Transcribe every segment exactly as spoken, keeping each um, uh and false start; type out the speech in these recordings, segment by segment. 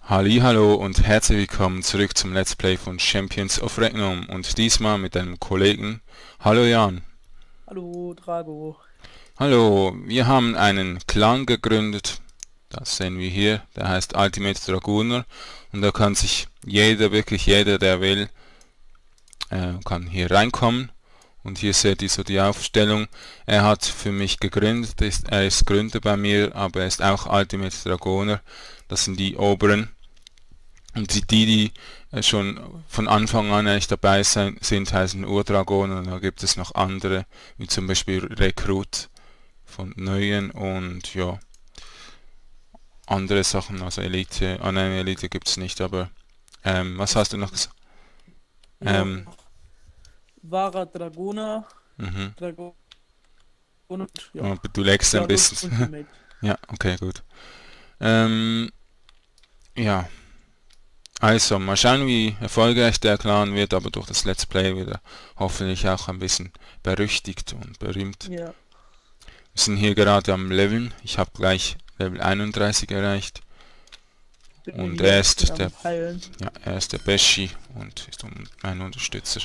Hallihallo und herzlich willkommen zurück zum Let's Play von Champions of Regnum und diesmal mit einem Kollegen. Hallo Jan. Hallo, Drago. Hallo, wir haben einen Clan gegründet, das sehen wir hier, der heißt Ultimate Dragoner und da kann sich jeder, wirklich jeder, der will, äh, kann hier reinkommen. Und hier seht ihr so die Aufstellung. Er hat für mich gegründet, ist, er ist Gründer bei mir, aber er ist auch Ultimate Dragoner. Das sind die oberen. Und die, die äh, schon von Anfang an eigentlich dabei sein, sind, heißen Urdragoner. Und da gibt es noch andere, wie zum Beispiel Rekrut von Neuen und ja, andere Sachen, also Elite. Ah nein, Elite gibt es nicht, aber ähm, was hast du noch gesagt? Ja, Ähm, wahrer Dragoner. mhm. Dragoner, ja. Aber du lagst Ja, ein und Ult- bisschen. Ultimate. Ja, okay, gut. Ähm, ja, also mal schauen, wie erfolgreich der Clan wird, aber durch das Let's Play wird er hoffentlich auch ein bisschen berüchtigt und berühmt. Ja, Wir sind hier gerade am Leveln. Ich habe gleich Level einunddreißig erreicht. bin Und hier er ein bisschen ist der, am Heilen. ja, er ist der Beshi und ist un- mein Unterstützer.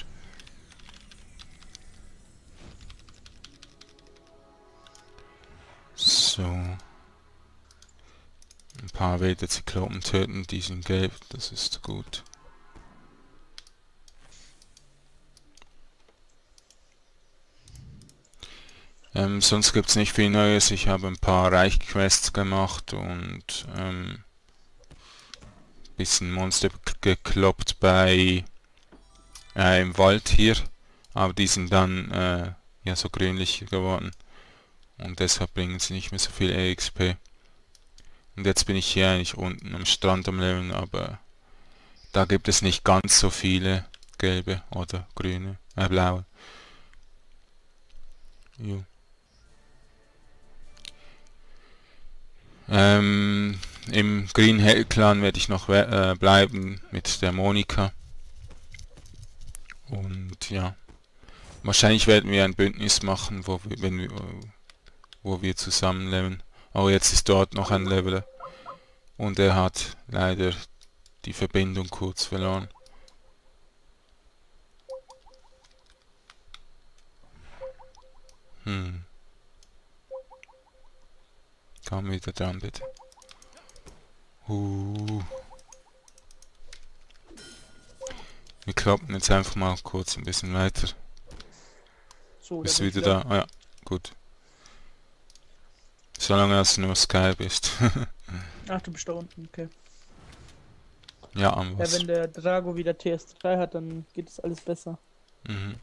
So. Ein paar wilde Zyklopen töten, die sind gelb, das ist gut. Ähm, sonst gibt's nicht viel Neues. Ich habe ein paar Reichquests gemacht und ähm, bisschen Monster gekloppt bei äh, im Wald hier, aber die sind dann äh, ja so grünlich geworden und deshalb bringen sie nicht mehr so viel E X P. Und jetzt bin ich hier eigentlich unten am Strand am Leveln, aber da gibt es nicht ganz so viele gelbe oder grüne, äh blaue. Jo. Ähm, Im Green Hell Clan werde ich noch äh, bleiben mit der Monika und ja, wahrscheinlich werden wir ein Bündnis machen, wo wir, wenn wir, wo wir zusammen leveln. Aber jetzt ist dort noch ein Leveler und er hat leider die Verbindung kurz verloren. Hm, komm wieder dran bitte. Uh. Wir kloppen jetzt einfach mal kurz ein bisschen weiter. So, da Bist du bin ich wieder wieder. da? Ah ja, gut. Solange als du nur Sky bist. Ach, du bist da unten, okay. Ja, am Ja, Wasser. wenn der Drago wieder T S drei hat, dann geht es alles besser. Mhm.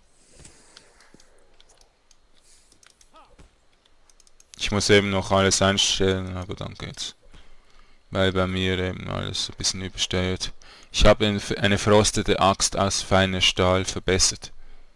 Ich muss eben noch alles einstellen, aber dann geht's. Weil bei mir eben alles ein bisschen übersteuert. Ich habe eine verrostete Axt aus feiner Stahl verbessert.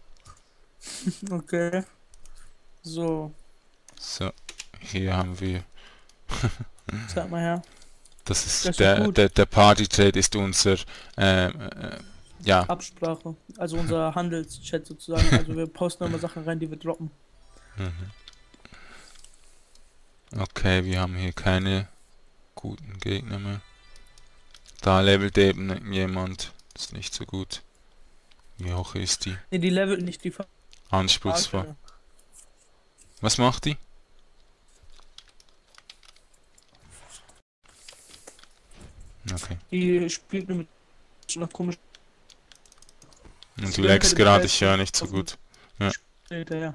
Okay. So, So, hier haben wir. zeig mal her. Das Das ist ist doch der, gut. der, der Party-Trade ist unser, äh, äh, ja. Absprache. Also unser Handelschat sozusagen. Also wir posten immer Sachen rein, die wir droppen. Mhm. Okay, wir haben hier keine guten Gegner mehr. Da levelt eben jemand. Das ist nicht so gut. Wie hoch ist die? Ne, die Level nicht, die Anspruchsvoll. Falke. Was macht die? Okay. Die spielt nur mit so einer komischen Und du Splinter lagst im gerade, Feld ich höre nicht so getroffen. gut. Ja. Hinterher.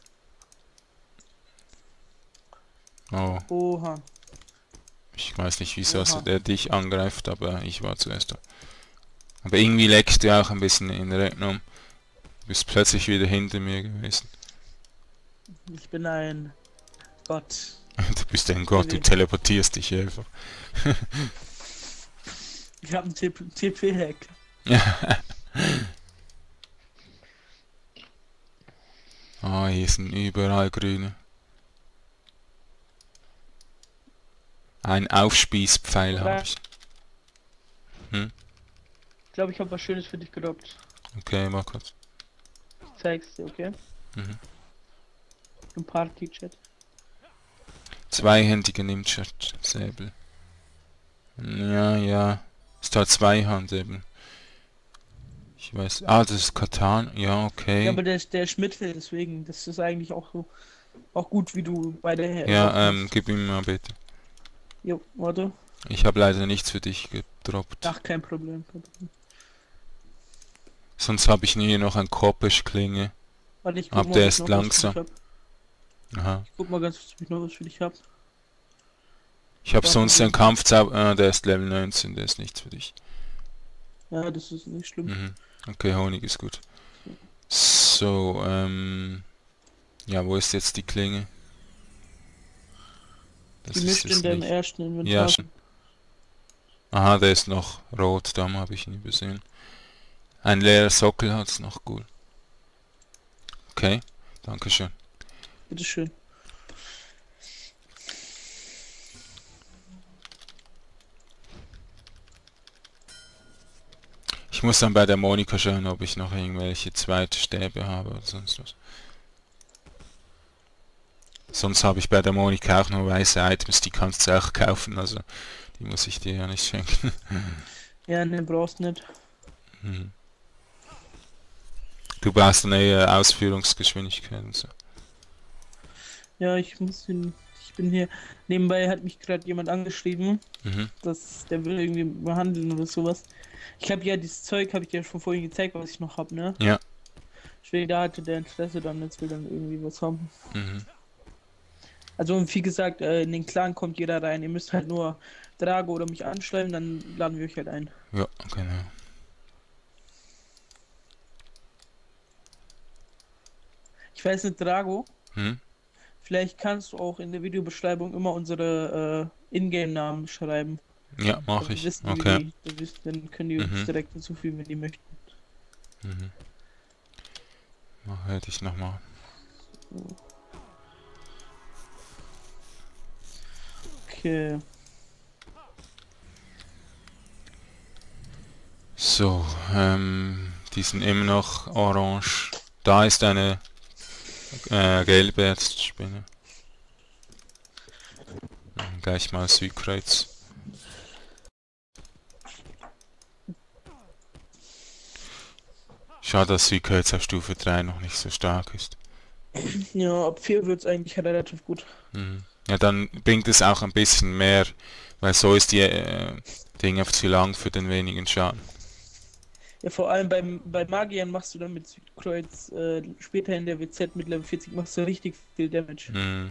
Oh, Oha. ich weiß nicht, wieso Oha. der dich angreift, aber ich war zuerst da. Aber irgendwie lagst du auch ein bisschen in Rechnung. Du bist plötzlich wieder hinter mir gewesen. Ich bin ein Gott. Du bist ein Gott, du teleportierst dich einfach. Ich habe einen T P-Hack. Ah, hier sind überall grüne. Ein Aufspießpfeil habe ich. Hm? Ich glaube, ich habe was Schönes für dich gedroppt. Okay, mal kurz. Ich zeig's dir, okay? Mhm. Im Party-Chat. Zweihändige Nimmt-Säbel. Ja, ja. Ist halt Zweihand eben. Ich weiß. Ah, das ist Katan. Ja, Ja, okay. aber der, ist- der ist Mittel, deswegen, das ist eigentlich auch so, auch gut, wie du bei der Ja, Waffe ähm, hast. gib ihm mal bitte. Jo, warte. Ich habe leider nichts für dich gedroppt. Ach, kein Problem. Kein Problem. Sonst habe ich hier noch ein Koppisch-Klinge. Warte, ich guck Aber mal, der ob ich ist noch was für langsam. dich hab. Aha. Ich guck mal ganz kurz, ob ich noch was für dich hab. Ich habe Warte, sonst wir- einen Kampfzauber. Äh, der ist Level neunzehn, der ist nichts für dich. Ja, das ist nicht schlimm. Mhm. Okay, Honig ist gut. So, ähm... ja, wo ist jetzt die Klinge? Das Die ist mischt es in deinem nicht. ersten Inventar. Ja, schon. Aha, der ist noch rot, darum habe ich ihn übersehen. Ein leerer Sockel hat's noch, gut. Okay, dankeschön. Bitteschön. Ich muss dann bei der Monika schauen, ob ich noch irgendwelche zweite Stäbe habe oder sonst was. Sonst habe ich bei der Monika auch noch weiße Items, die kannst du auch kaufen, also die muss ich dir ja nicht schenken. Ja, ne, brauchst nicht. Hm. Du brauchst eine eher Ausführungsgeschwindigkeit und so. Ja, ich muss hin. Ich bin hier. Nebenbei hat mich gerade jemand angeschrieben, Mhm. dass der will irgendwie behandeln oder sowas. Ich habe ja dieses Zeug, habe ich dir schon vorhin gezeigt, was ich noch habe, ne? Ja. Deswegen da hatte der Interesse dann, jetzt will dann irgendwie was haben. Mhm. Also und wie gesagt, äh, in den Clan kommt jeder rein. Ihr müsst halt nur Drago oder mich anschreiben, dann laden wir euch halt ein. Ja, genau. Ich weiß nicht, Drago. Hm? Vielleicht kannst du auch in der Videobeschreibung immer unsere äh, Ingame-Namen schreiben. Ja, mache Dann ich. wissen die, Okay. wie die, dann, wissen, dann können die uns Mhm. direkt hinzufügen, wenn die möchten. Mhm. Mach hätte ich nochmal. Okay. So, ähm, die sind immer noch orange. Da ist eine äh, gelbe Erzspinne. Hm, gleich mal Südkreuz. Schade, dass Südkreuz auf Stufe drei noch nicht so stark ist. Ja, ab vier wird es eigentlich relativ gut. Mhm. Ja, dann bringt es auch ein bisschen mehr, weil so ist die äh, Ding einfach zu lang für den wenigen Schaden. Ja, vor allem beim, bei Magiern machst du dann mit Südkreuz äh, später in der W Z mit Level vierzig machst du richtig viel Damage. Mhm.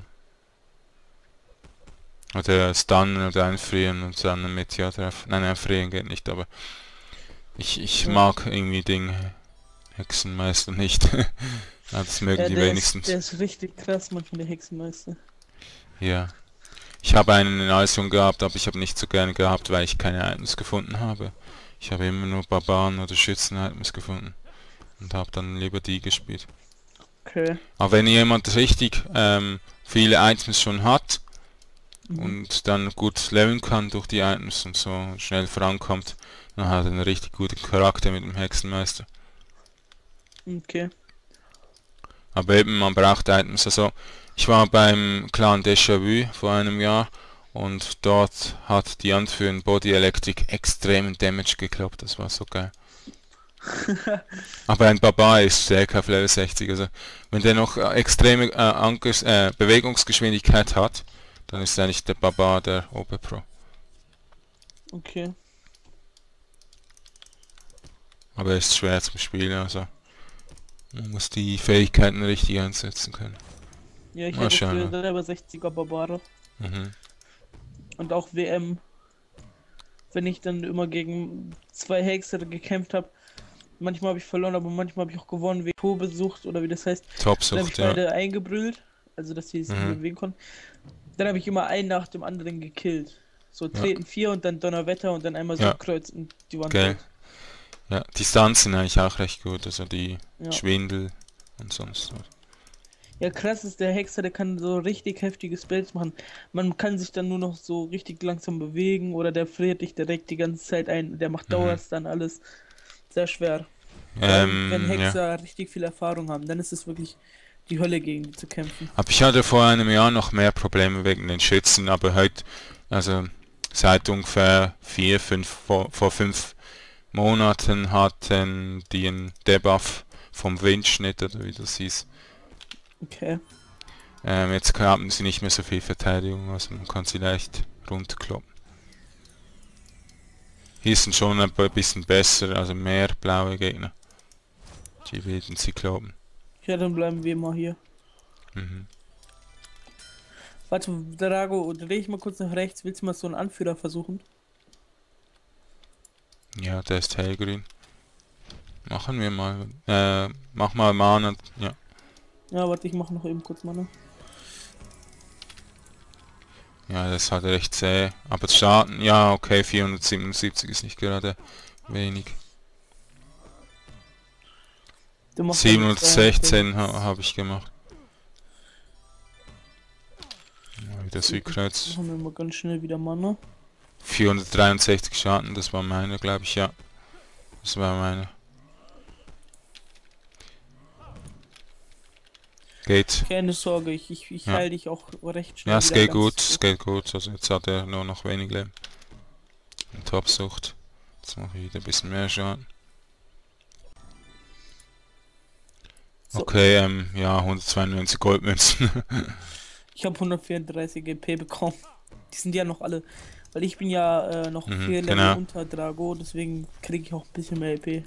Oder Stunnen oder einfrieren und dann ein Meteor drauf. Nein, einfrieren geht nicht, aber ich, ich Ja. mag irgendwie Ding Hexenmeister nicht. Ja, das mögen Ja, die der wenigstens. ist, der ist richtig krass, manchmal der Hexenmeister. Ja. Ich habe einen in Eisung gehabt, aber ich habe nicht so gerne gehabt, weil ich keine Items gefunden habe. Ich habe immer nur Barbaren oder Schützen-Items gefunden. Und habe dann lieber die gespielt. Okay. Aber wenn jemand richtig ähm, viele Items schon hat Mhm. und dann gut leveln kann durch die Items und so schnell vorankommt, dann hat er einen richtig guten Charakter mit dem Hexenmeister. Okay. Aber eben, man braucht Items. Also, ich war beim Clan Déjà-vu vor einem Jahr und dort hat die Anführerin Body Electric extremen Damage gekloppt. Das war so geil. Aber ein Barbar ist stärker auf Level sechzig. Also, wenn der noch äh, extreme äh, Ankers, äh, Bewegungsgeschwindigkeit hat, dann ist eigentlich der Barbar der Oberpro. Okay. Aber er ist schwer zum Spielen, also man muss die Fähigkeiten richtig einsetzen können. Ja, ich Mal hatte schauen, früher selber sechziger Barbare. Mhm. Und auch W M. Wenn ich dann immer gegen zwei Hexer gekämpft habe. Manchmal habe ich verloren, aber manchmal habe ich auch gewonnen, wegen Torbesucht oder wie das heißt. Dann habe ich Topsucht, ja. beide eingebrüllt. Also, dass sie sich Mhm. nicht bewegen konnten. Dann habe ich immer einen nach dem anderen gekillt. So treten vier und dann Donnerwetter und dann einmal so Ja. ein Kreuz und die Wand. Geil. weg. Ja, die Stunts sind eigentlich auch recht gut, also die Ja. Schwindel und sonst was. Ja, krass ist der Hexer, der kann so richtig heftige Spells machen. Man kann sich dann nur noch so richtig langsam bewegen oder der friert dich direkt die ganze Zeit ein. Der macht Mhm. Dauers dann alles. Sehr schwer. Vor allem, wenn Ähm, ja. Hexer richtig viel Erfahrung haben, dann ist es wirklich die Hölle gegen die zu kämpfen. Aber ich hatte vor einem Jahr noch mehr Probleme wegen den Schützen, aber heute, also Seit ungefähr vier, fünf, vor, vor fünf Monaten hatten die einen Debuff vom Windschnitt, oder wie das hieß. Okay. Ähm, jetzt haben sie nicht mehr so viel Verteidigung, also man kann sie leicht runterkloppen. Hier sind schon ein bisschen besser, also mehr blaue Gegner. Die werden sie kloppen. Ja, dann bleiben wir mal hier. Mhm. Warte, Drago, dreh ich mal kurz nach rechts. Willst du mal so einen Anführer versuchen? Ja, der ist hellgrün. Machen wir mal. Äh, mach mal Mana. Ja. Ja, warte, ich mache noch eben kurz Mana. Ja, das ist halt recht zäh. Aber Schaden, ja, okay, vierhundertsiebenundsiebzig ist nicht gerade wenig. siebenhundertsechzehn ha, habe ich gemacht. Mal wieder Südkreuz. Machen wir mal ganz schnell wieder Mana. vierhundertdreiundsechzig Schaden, das war meine, glaube ich, ja. Das war meine. Geht. Keine Sorge, ich, ich, ich Ja. heile dich auch recht schnell. Ja, es wieder geht ganz gut, hoch. es geht gut. Also jetzt hat er nur noch wenig Leben. Und Topsucht. Jetzt mache ich wieder ein bisschen mehr Schaden. So. Okay, ähm, ja, hundertzweiundneunzig Goldmünzen. Ich habe hundertvierunddreißig E P bekommen. Die sind ja noch alle. Weil ich bin ja äh, noch Mhm, vier Level genau. unter Drago, deswegen kriege ich auch ein bisschen mehr E P.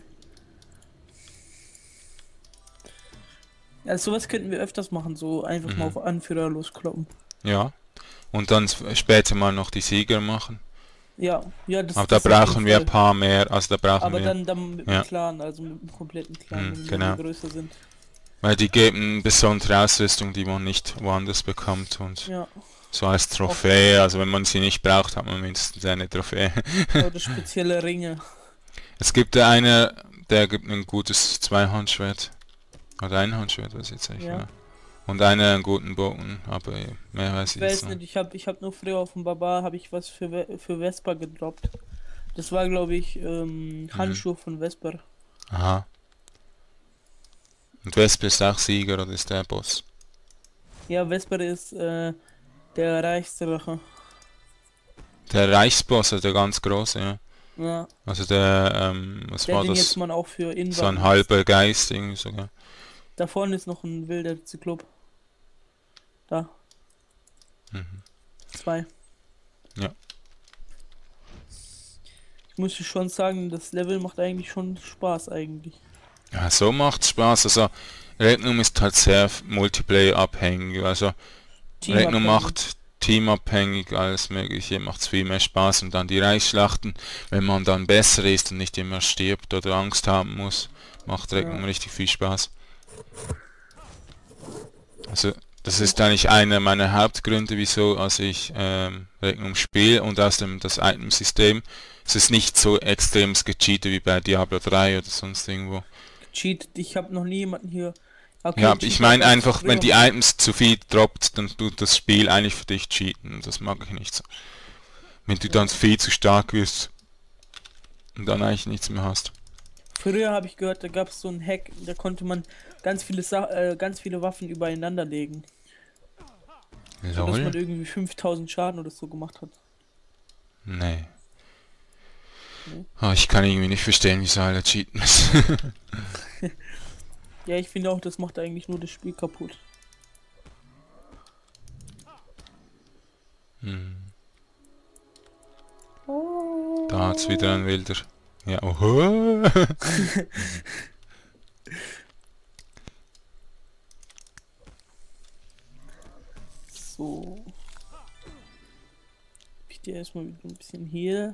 Also sowas könnten wir öfters machen, so einfach Mhm. mal auf Anführer loskloppen. Ja. Und dann s- später mal noch die Sieger machen. Ja, ja, das Aber da das auf jeden brauchen wir ein Fall. paar mehr, also da brauchen Aber wir, dann, dann mit Ja. dem Clan, also mit dem kompletten Clan, Mhm, wenn wir genau. größer sind. weil die geben besondere Ausrüstung, die man nicht woanders bekommt und Ja, so als Trophäe, also wenn man sie nicht braucht, hat man mindestens eine Trophäe. oder spezielle Ringe. Es gibt da eine, der gibt ein gutes Zweihandschwert. Oder ein Handschwert, was jetzt eigentlich Ja. war. Und einer einen guten Bogen, aber mehr weiß Ich ich weiß jetzt nicht, nicht. ich habe ich hab nur früher auf dem Barbar habe ich was für We für Vesper gedroppt. Das war glaube ich ähm, Mhm. Handschuhe von Vesper. Aha. Und Vesper ist auch Sieger oder ist der Boss? Ja, Vesper ist äh, der reichste Drache. Der Reichsboss, also der ganz große, ja. Ja, Also der, ähm, was der war den das? jetzt man auch für Invaden. So ein halber Geist irgendwie sogar. Da vorne ist noch ein wilder Zyklop. Da, Mhm. zwei. Ja. Ich muss schon sagen, das Level macht eigentlich schon Spaß eigentlich. Ja, so macht's Spaß. Also Regnum ist halt sehr Multiplayer abhängig. Also Regnum Teamabhängig. macht teamabhängig, alles mögliche, macht's viel mehr Spaß. Und dann die Reichsschlachten, wenn man dann besser ist und nicht immer stirbt oder Angst haben muss, macht Regnum Ja. richtig viel Spaß. Also das ist eigentlich einer meiner Hauptgründe, wieso also ich ähm, Regnum spiele, und außerdem das Item-System. Es ist nicht so extrem gecheatet wie bei Diablo drei oder sonst irgendwo. Cheat, ich habe noch nie jemanden hier. Okay, Ja, Cheat ich meine war einfach, früher wenn die mal- Items zu viel droppt, dann tut das Spiel eigentlich für dich cheaten. Und das mag ich nicht so. Wenn du dann viel zu stark wirst und dann eigentlich nichts mehr hast. Früher habe ich gehört, da gab es so einen Hack, da konnte man ganz viele Sa äh, ganz viele Waffen übereinander legen. So, dass man Lol? irgendwie fünftausend Schaden oder so gemacht hat. Nee. Nee. Ah, ich kann irgendwie nicht verstehen, wieso alle cheaten müssen. Ja, ich finde auch, das macht eigentlich nur das Spiel kaputt. Hm. Oh. Da hat's wieder ein wilder. Ja, oho. So. Ich dir erstmal wieder ein bisschen hier.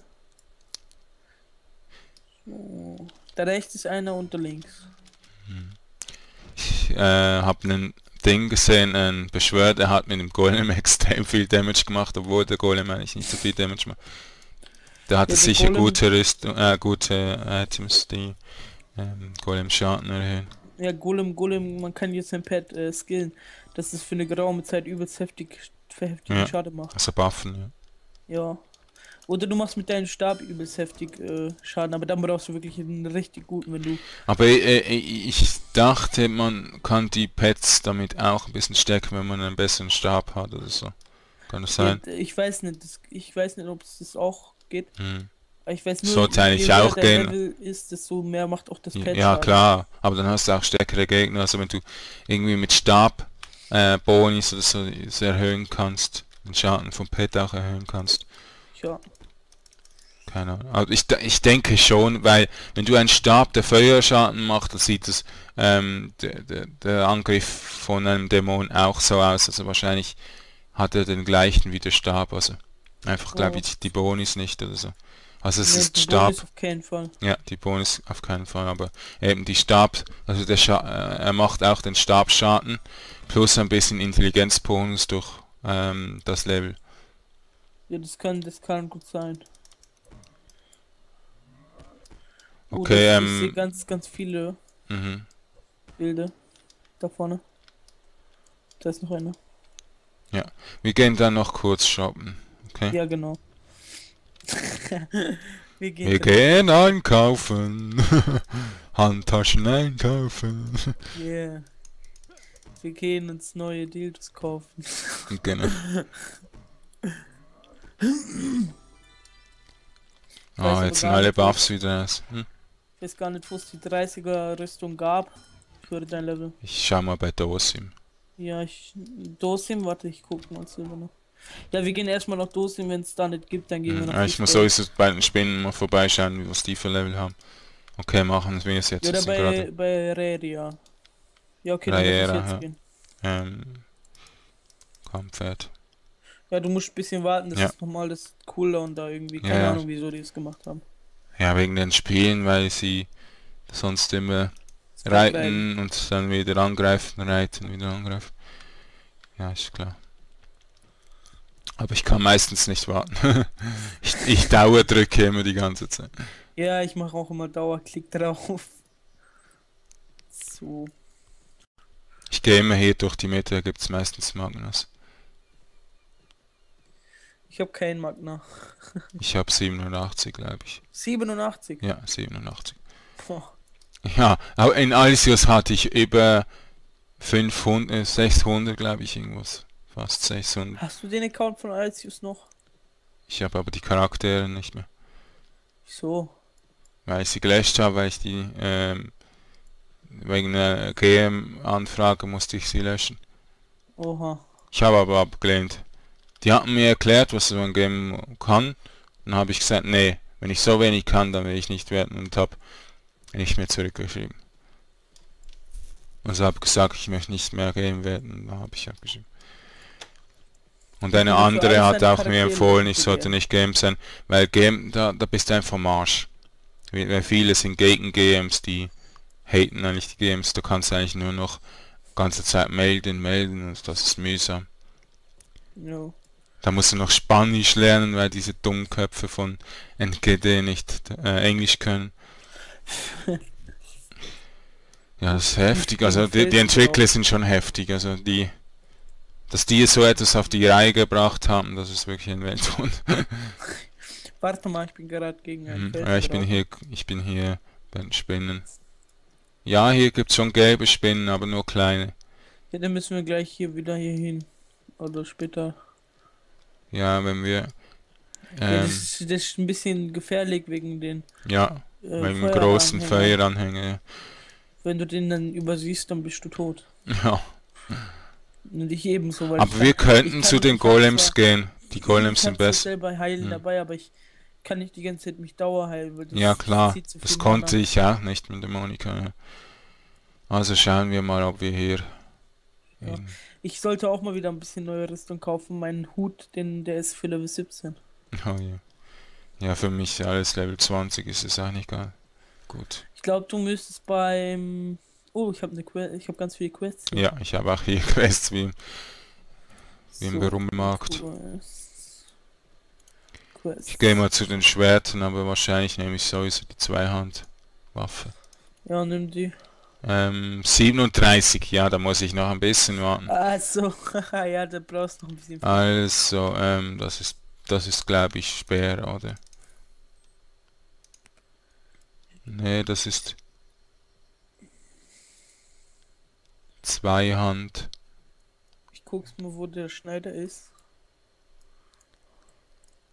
So. Da rechts ist einer und da links. Ich äh, habe einen Ding gesehen, ein Beschwör, der hat mit dem Golem extrem viel Damage gemacht, obwohl der Golem eigentlich nicht so viel Damage macht. Der hatte Ja, der sicher Golem- gute Rüstung, äh, gute Items, die ähm, Golem Schaden erhöhen. Ja, Golem, Golem, man kann jetzt sein Pad äh, skillen, dass es für eine geraume Zeit übelst heftig, heftigen Ja. Schaden macht. Also buffen, ja. Ja. Oder du machst mit deinem Stab übelst heftig äh, Schaden, aber dann brauchst du wirklich einen richtig guten, wenn du. Aber äh, ich dachte, man kann die Pets damit auch ein bisschen stärken, wenn man einen besseren Stab hat oder so. Kann das Ja, sein? d- ich weiß nicht, das, ich weiß nicht, ob es das auch geht. Hm. Aber ich weiß nur, Sollte je eigentlich höher auch der gehen. Level ist, desto mehr macht auch das Pet Ja, Schaden. klar, aber dann hast du auch stärkere Gegner, also wenn du irgendwie mit Stab äh, Bonis oder so das erhöhen kannst, den Schaden vom Pet auch erhöhen kannst. Ja, Keine Ahnung. Also ich, de- ich denke schon, weil wenn du einen Stab, der Feuerschaden macht, dann sieht das ähm, der, der, der Angriff von einem Dämon auch so aus. Also wahrscheinlich hat er den gleichen wie der Stab, also einfach glaube oh, ich die Bonis nicht oder so. Also es ne, ist die Bonus Stab, auf keinen Fall. ja, die Bonis auf keinen Fall, aber eben die Stab, also der Scha äh, er macht auch den Stabschaden plus ein bisschen Intelligenzbonus durch ähm, das Level. Ja, das kann, das kann gut sein. Oh, Okay, das, ich sehe ähm, ganz, ganz viele mhm. Bilder da vorne. Da ist noch einer. Ja, wir gehen dann noch kurz shoppen. Okay. Ja, genau. Wir gehen Wir dann noch. gehen einkaufen. Handtaschen einkaufen. Yeah. Wir gehen uns neue Dildos kaufen. Genau. Ich weiß Ah, aber jetzt sind gar alle nicht, wo, Buffs wieder aus. Hm? ich weiß gar nicht, wo es die dreißiger Rüstung gab für dein Level. Ich schau mal bei Dosim. Ja, ich. Dosim, warte, ich guck mal selber noch. Ja, wir gehen erstmal nach Dosim, wenn es da nicht gibt, dann gehen wir Hm, nach ja, ich muss Fishbowl. sowieso bei den Spinnen mal vorbeischauen, was die für Level haben. Okay, machen wir es jetzt. Ja, Wir oder sind gerade bei, bei Reria. Ja, okay, dann lass uns Raiera, jetzt ja. gehen. Ähm, Kampfpferd. Ja, du musst ein bisschen warten, das Ja, ist nochmal das Cooldown da irgendwie. ja, Keine ja. Ahnung, wieso die es gemacht haben. Ja, wegen den Spielen, weil sie sonst immer Das Wegreiten. reiten und dann wieder angreifen, reiten, wieder angreifen. Ja, ist klar. Aber ich kann meistens nicht warten. ich, ich dauerdrücke immer die ganze Zeit. Ja, ich mache auch immer Dauerklick drauf. So. Ich gehe immer hier durch die Mitte, da gibt es meistens Magnus. Ich habe keinen Magna. Ich habe siebenundachtzig, glaube ich. siebenundachtzig. Ja, siebenundachtzig. Boah. Ja, aber in Alcius hatte ich über fünfhundert, äh, sechshundert, glaube ich, irgendwas. Fast sechshundert. Hast du den Account von Alcius noch? Ich habe aber die Charaktere nicht mehr. Wieso? Weil ich sie gelöscht habe, weil ich die, ähm, wegen einer G M-Anfrage musste ich sie löschen. Oha. Ich habe aber abgelehnt. Die hatten mir erklärt, was so ein Game kann. Dann habe ich gesagt, nee, wenn ich so wenig kann, dann will ich nicht werden und habe nicht mehr zurückgeschrieben. Also habe gesagt, ich möchte nicht mehr Game werden, dann habe ich abgeschrieben. Und Ich eine würde für andere alle hat seine auch mir Charaktere empfohlen, löschen ich für sollte G M. nicht Game sein, weil Game, da, da bist du einfach am Arsch. Weil weil viele sind gegen G Ms, die haten eigentlich die G Ms, du kannst eigentlich nur noch ganze Zeit melden, melden und das ist mühsam. Jo. Da musst du noch Spanisch lernen, weil diese Dummköpfe von N G D nicht äh, Englisch können. Ja, das ist heftig. Gegen Also die, die Felsen Entwickler drauf. sind schon heftig. Also die, dass die so etwas auf die Reihe gebracht haben, das ist wirklich ein Weltwunder. Warte mal, ich bin gerade gegen einen Mhm. Ja, Felsen ich bin drauf. hier, ich bin hier bei den Spinnen. Ja, hier gibt's schon gelbe Spinnen, aber nur kleine. Ja, dann müssen wir gleich hier wieder hier hin. Oder später. Ja, wenn wir, Ja, das ähm, ist, das ist ein bisschen gefährlich wegen den ja, äh, beim großen Feueranhänger. Feueranhänger. Wenn du den dann übersiehst, dann bist du tot. Ja. Und ich ebenso, weil ich Aber wir kann, ich könnten zu kann, den ich hab Golems zwar, gehen. Die ich Golems sind hab zwar besser. selber Heilen Hm. dabei, aber ich kann nicht die ganze Zeit mich dauerheilen, weil Ja das, das klar, zieht zu das viel konnte Mana. ich auch nicht mit der Monika. Ja. Also schauen wir mal, ob wir hier Ja. in, Ich sollte auch mal wieder ein bisschen neue Rüstung kaufen. Mein Hut, den, der ist für Level siebzehn. oh ja. Ja, für mich alles Level zwanzig ist es eigentlich gar gut. Ich glaube, du müsstest beim... Oh, ich habe eine Quest, ich habe ganz viele Quests hier. Ja, ich habe auch hier Quests wie, im- wie im So, Berummelmarkt. Quests. Ich gehe Quests. mal zu den Schwertern, aber wahrscheinlich nehme ich sowieso die Zweihandwaffe. Ja, nimm die. Ähm, siebenunddreißig, ja, da muss ich noch ein bisschen warten. Also, ja, da brauchst du noch ein bisschen viel. Also, ähm, das ist, das ist glaube ich Speer, oder? Nee, das ist Zweihand. Ich guck's mal, wo der Schneider ist.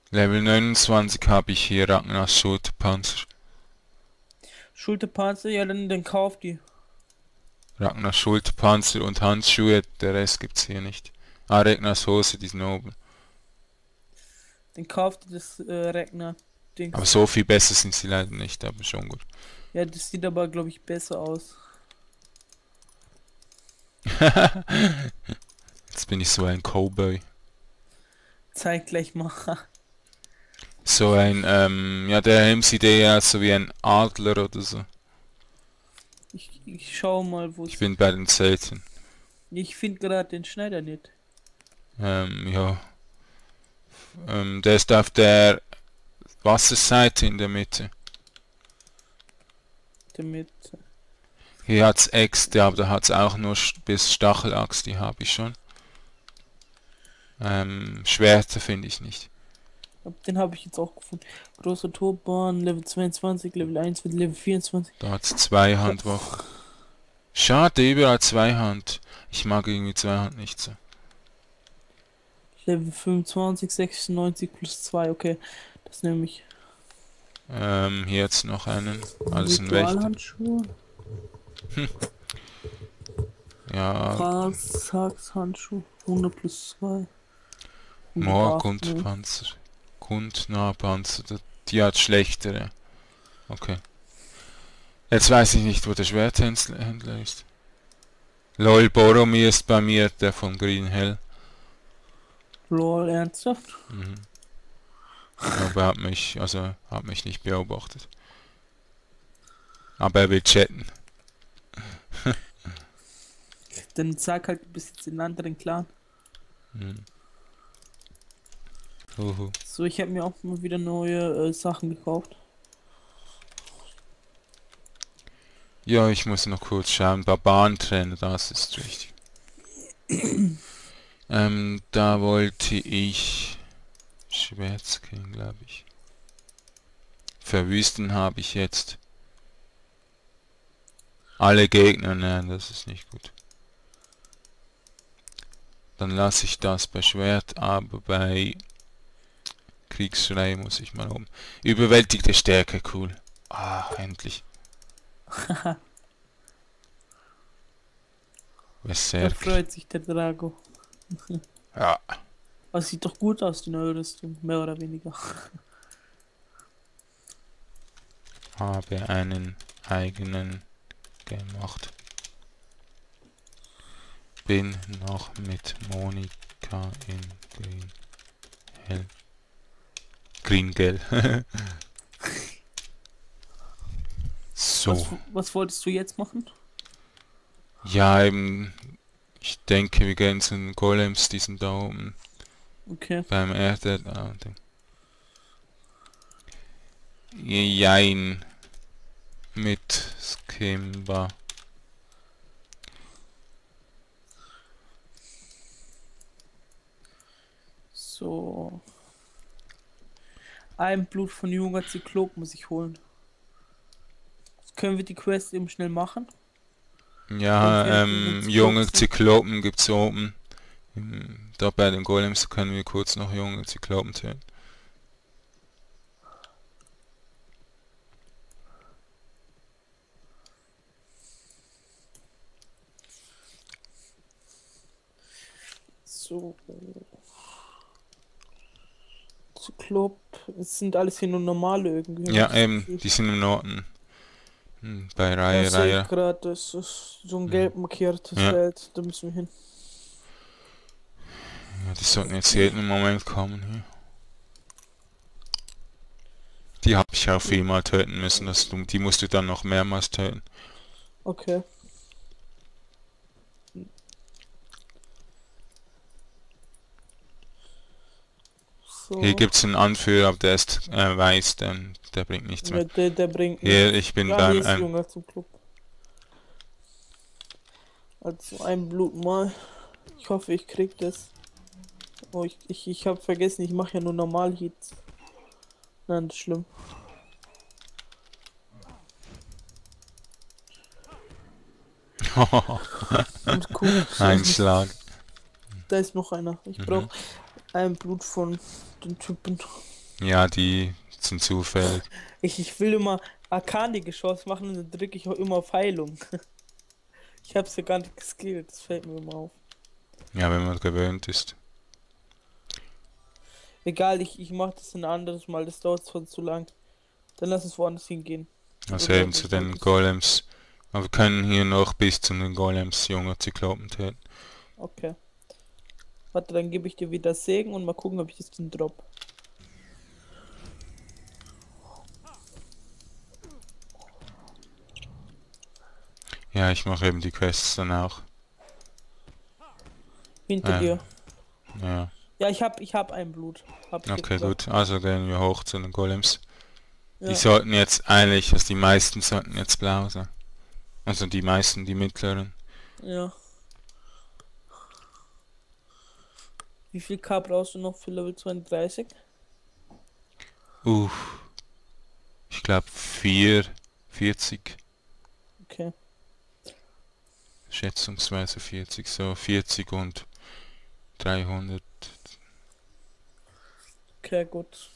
Level neunundzwanzig habe ich hier Ragnars Schulterpanzer. Schulterpanzer, ja, dann, dann kauf die. Ragnars Schulterpanzer und Handschuhe, der Rest gibt's hier nicht. Ah, Ragnars Hose, die sind oben. Dann kauf dir das äh, Ragnar-Dings. Aber so viel besser sind sie leider nicht, aber schon gut. Ja, das sieht aber, glaube ich, besser aus. Jetzt bin ich so ein Cowboy. Zeig gleich mal. So ein, ähm, ja, der Helm sieht eher aus so wie ein Adler oder so. Ich, ich schau mal, wo Ich es... bin bei den Zelten. Ich finde gerade den Schneider nicht. Ähm, ja. Ähm, der ist auf der Wasserseite in der Mitte. Damit... Hier hat's Äxte, aber da hat's auch nur Sch- bis Stachelachs, die habe ich schon. Ähm, Schwerter finde ich nicht. Den habe ich jetzt auch gefunden. Großer Turban, Level zweiundzwanzig, Level eins mit Level vierundzwanzig. Da hat's Zweihandwaffen. Schade, überall Zweihand. Ich mag irgendwie Zweihand nicht so. Level fünfundzwanzig, sechsundneunzig plus zwei, okay. Das nehme ich. Ähm, hier jetzt noch einen. Alles ein Wächter. Ritualhandschuhe. Ja, Prasax-Handschuhe. hundert plus zwei. Morg und Panzer. Kundnahpanzer, da- die hat schlechtere. Okay. Jetzt weiß ich nicht, wo der Schwerthändler ist. Lol, Boromir ist bei mir, der von Green Hell. Lol, ernsthaft? Mhm. Aber er hat mich, also hat mich nicht beobachtet. Aber er will chatten. Dann sag halt, du bist jetzt in einem anderen Clan. Mhm. Uhu. So, ich habe mir auch mal wieder neue äh, Sachen gekauft. Ja, ich muss noch kurz schauen. Barbarentrainer, das ist wichtig. ähm, da wollte ich Schwertskin, glaube ich. Verwüsten habe ich jetzt. Alle Gegner, nein, das ist nicht gut. Dann lasse ich das bei Schwert, aber bei Kriegsschrei muss ich mal um. Überwältigte Stärke, cool. Ah, endlich. Da Berserk. freut sich der Drago. Ja. Aber sieht doch gut aus, die neue Rüstung, mehr oder weniger. Habe einen eigenen gemacht. Bin noch mit Monika in Green Hell. Green Gel. So. Was, was wolltest du jetzt machen? Ja, eben. Ich denke, wir gehen zu den Golems, die sind da oben. Okay. Beim Erde. Ah, Jein. Mit Skimba. So. Ein Blut von junger Zyklop muss ich holen. Können wir die Quest eben schnell machen? Ja, Und wir- ähm, wir junge Zyklopen. Zyklopen gibt's oben. Hm, Da bei den Golems können wir kurz noch junge Zyklopen töten. So. Zyklop. Es sind alles hier nur normale irgendwie. Ja, Das eben, ist- die sind im Norden. Hm, Bei Ja, Reihe, sehe ich Reihe. gerade, das ist so ein Ja. gelb markiertes Ja. Feld. Da müssen wir hin. Ja, die sollten jetzt jeden Moment kommen. Hier. Die habe ich auch viermal töten müssen. Das, du- die musst du dann noch mehrmals töten. Okay. So. Hier gibt's einen Anführer, aber der ist äh, weiß, der, der bringt nichts Ja, mehr. der, der bringt Hier, ich bin Ja, beim hier ist ähm, Junger zum Club. Also ein Blut mal. Ich hoffe, ich krieg das. Oh, ich, ich, ich habe vergessen, ich mache ja nur normal Hits. Nein, das ist schlimm. Und cool. ein Schlag. Da ist noch einer. Ich Mhm. brauche ein Blut von den Typen. Ja, die sind zufällig. Ich, ich will immer Arcani-Geschoss machen und dann drücke ich auch immer auf Heilung. Ich hab's ja gar nicht geskillt, das fällt mir immer auf. Ja, wenn man gewöhnt ist. Egal, ich, ich mach das ein anderes Mal, das dauert zwar zu lang. Dann lass uns woanders hingehen. Also Oder eben zu das den wolltest- Golems. Aber wir können hier noch bis zu den Golems junge Zyklopen töten. Okay. Warte, dann gebe ich dir wieder Segen und mal gucken, ob ich das den drop. Ja, ich mache eben die Quests dann auch. Hinter Ähm, dir. Ja, Ja, ich hab, ich hab ein Blut. Hab ich okay, jetzt gut. Also gehen wir hoch zu den Golems. Ja. Die sollten jetzt eigentlich, also die meisten sollten jetzt blau sein. Also die meisten, die mittleren. Ja. Wie viel K brauchst du noch für Level zweiunddreißig? Uff. Ich glaube vier, vierzig. Okay. Schätzungsweise vierzig, so vierzig und dreihundert. Okay, gut.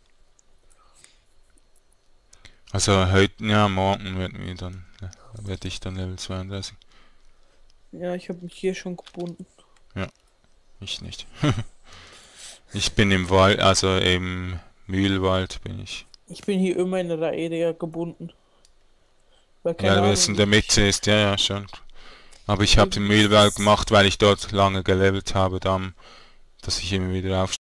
Also heute, ja, morgen werden wir dann, ja, werde ich dann Level zweiunddreißig. Ja, ich habe mich hier schon gebunden. Ich nicht. Ich bin im Wald, also im Mühlwald bin ich. Ich bin hier immer in der Area gebunden. Weil keine Ja, Ahnung, weil es in der ich- Mitte ist, ja, ja, schon. Aber ich habe den Mühlwald gemacht, weil ich dort lange gelevelt habe, dann, dass ich immer wieder auf